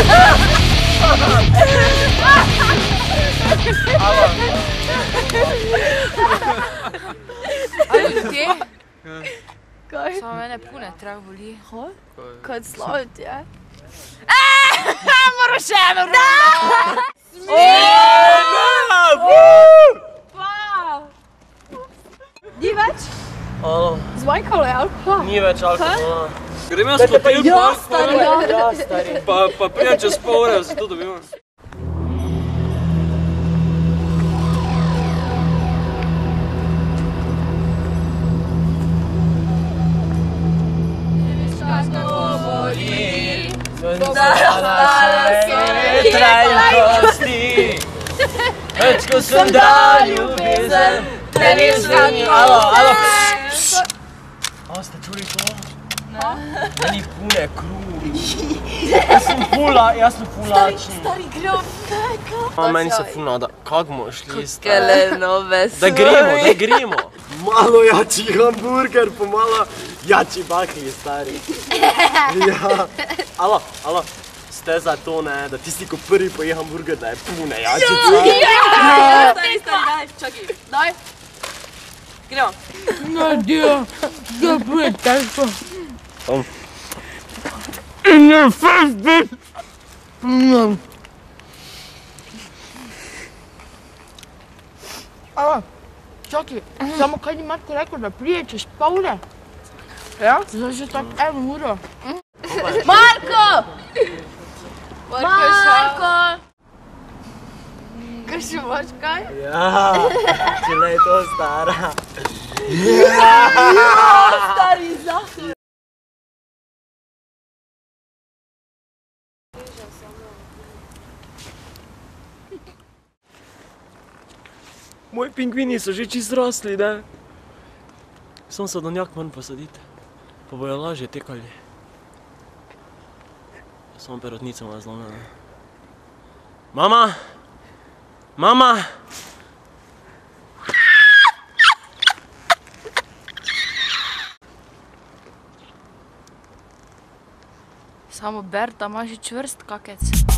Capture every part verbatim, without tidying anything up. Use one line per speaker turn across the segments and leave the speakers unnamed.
Alo.
Ali ljudje?
Kaj?
Samo mene pune, treba boli.
Kaj slavio ti je?
Moraš eno rundo!
Ni več?
Alo.
Zmanjkalo je alkohola?
Ni več alkohola.
Grem jaz po tem
Ja,
parku,
stari, ja, stari.
pa prijem čez pol ure, se to dobimo.
Več ko sem dal ljubezen, te nisem ni... Alo, alo. A, ste čuli to? Meni pune kruh. Jaz sem fula, jaz sem fulačen.
Stari grem peka.
Meni se ful nada, kak bomo šli, stari?
Kelenove
Da gremo, da gremo. Malo jači hamburger, po malo jači bakli, stari. Ja. Alo, alo. Ste za to, ne, da tisti, ko prvi poje hamburger, da je pune jačica.
Ja! Stari, stari, daj, čakaj, daj. Gremo.
Nadia, da bude težko.
In your face, bitch!
A, čakaj, samo kaj ni Marko rekel, da prije čez pol ure? Ja? Zdaj že tako eno uro.
Marko!
Marko!
Kaj še imaš kaj?
Ja, čele je to stara.
Stari, zahod.
Moji pingvini so že čist zrasli, ne? Sam sadovnjak moram posaditi, pa bojo lažje tekali. Samo perutnica ima zlomljena. Mama! Mama!
Samo Berta ima že čvrst kakec.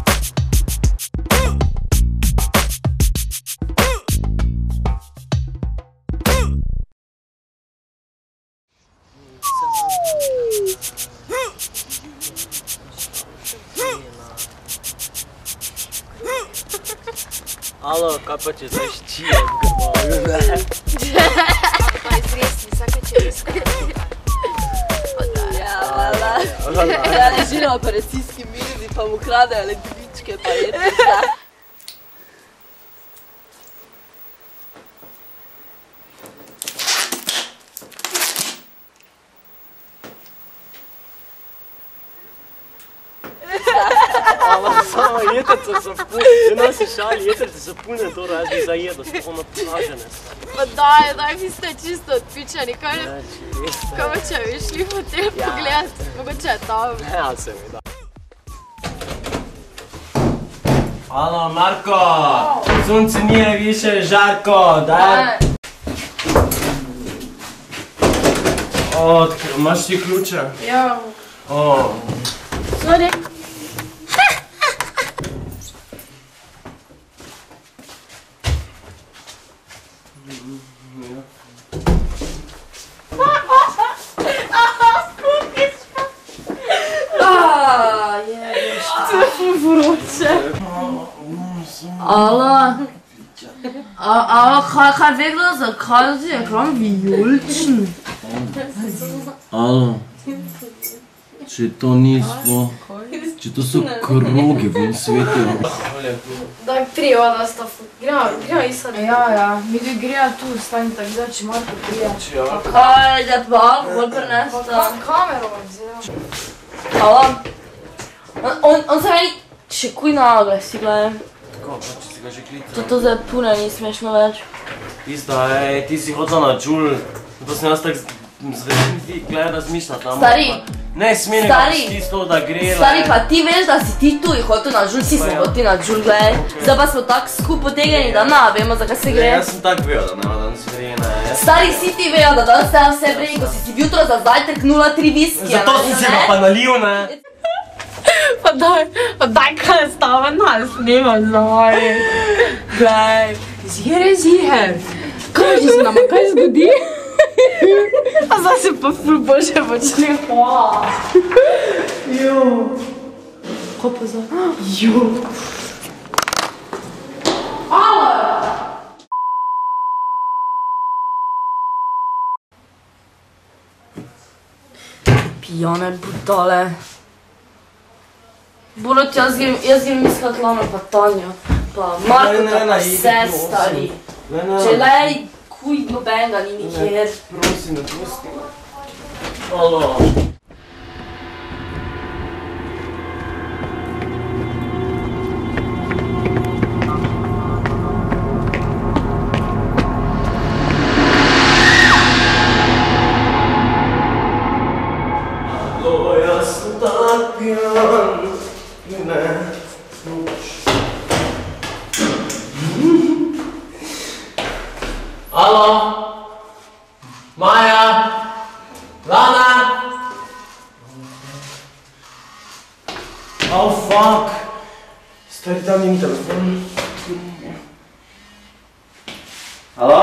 Alo, kaj pa če zdaj ščije v grboju, ne?
Pa izresni, vsake čez.
Ja, vala. Ja, leži na operacijski mizi, pa mu kradejo ledvičke, pa je pizda.
Ampak samo jetrce so pune, že nas je šali, jetrce so pune to razni za jedo, so ono pražene.
Pa daj, daj, vi ste čisto odpičani, kaj ne? Kaj pa če bi šli v hotel pogledat, mogoče je tam.
Ja, se mi da. Alo, Marko! Sunce nije više žarko, daj! O, imaš ti ključe?
Ja.
O.
Sorry.
Ala, a kaj vedela, zakaj si ekran vijoličen?
Alo, če to ni sploh, če to so kroge ven svetijo.
Daj, prijo da sta fut, gremo, gremo isati.
Ja, ja, mi dve greja tu, stani tako da, če Marko prija.
Kaj, da pa alkohol prenesta?
Kamero vam vzela.
Ala, on, on se meni še kuj nagle si gledaj.
Tako, pa če si ga že klical.
To zdaj pune ni smešno več.
Pizda, ej, ti si hodila na džul, zato sem jaz tak zvedim ti gleda razmišljati.
Stari.
Ne, smeni ga pusti s to, da gre.
Stari, pa ti veš, da si ti tu in hotel na džul, si smo hoti na džul, gledaj. Zdaj pa smo tako skup potegljeni, da na, vemo, zakaj se gre.
Ne, jaz sem tak vedel, da nema danes vrena.
Stari, si ti vejo, da danes treba vse vreni, ko si si jutro za zajtrk nula tri viskija.
Zato sem se ga pa nalil, ne.
Pa
daj, daj kaj stava nas snima zdaj. Glej, zjere zjer. Kaj že se nama kaj zgodi? A zdaj se pa ful boljše počne. Jo. Kaj pa zdaj? Jo. Pijane budale. Borut, jaz grem, jaz grem iskat Lano pa Tanjo. Pa Marko pa vse stari. Če lej, kuj nobenga ni nikjer.
Prosim, ne prosti. Alo. Alo, jaz sem tak pijan. Ne, noč. Alo? Maja? Lana? Oh, fuck. Stari, tam njim telefon. Alo?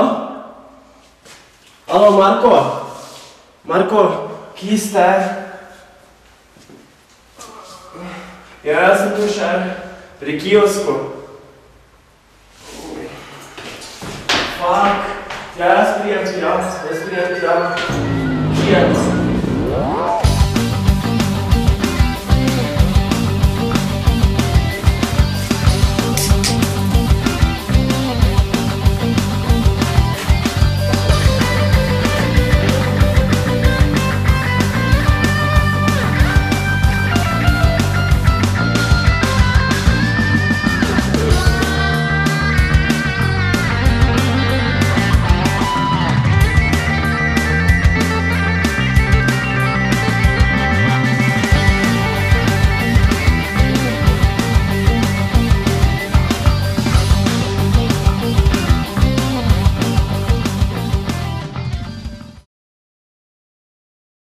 Alo, Marko? Marko, kje ste? Ja, jaz sem tu še pri kiosku. Fuck. Ja, jaz prijem tja, jaz prijem tja. Kijem.